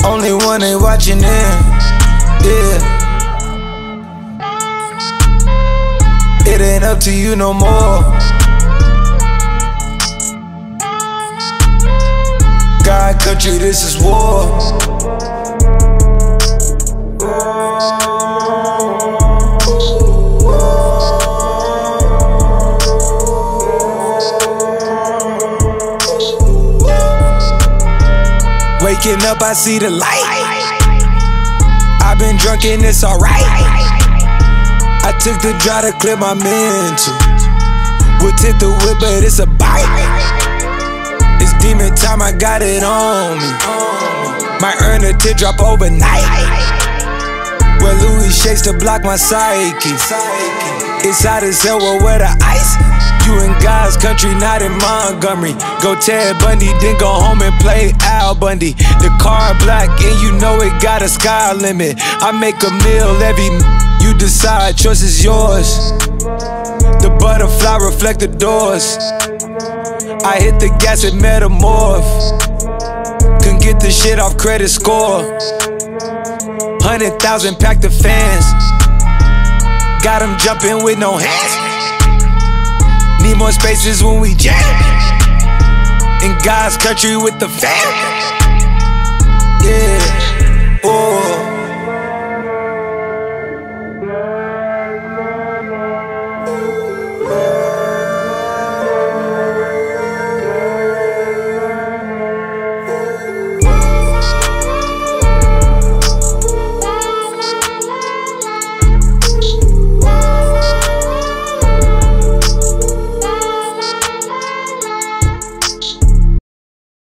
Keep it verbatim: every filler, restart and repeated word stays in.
Only one they watching in, yeah. It ain't up to you no more. God, country, this is war. Waking up, I see the light. I've been drunk and it's alright. I took the drive to clear my mental. Would tip the whip, but it's a bite. It's demon time, I got it on me. Might earn a teardrop overnight. Well, Louis shakes to block my psyche. It's hot as hell, well, where the ice? You in God's country, not in Montgomery. Go Ted Bundy, then go home and play Al Bundy. The car black and you know it got a sky limit. I make a meal every, you decide, choice is yours. The butterfly reflect the doors. I hit the gas and metamorph. Couldn't get the shit off credit score. Hundred thousand pack the fans. Got them jumping with no hands. Need more spaces when we jam. In God's country with the fam.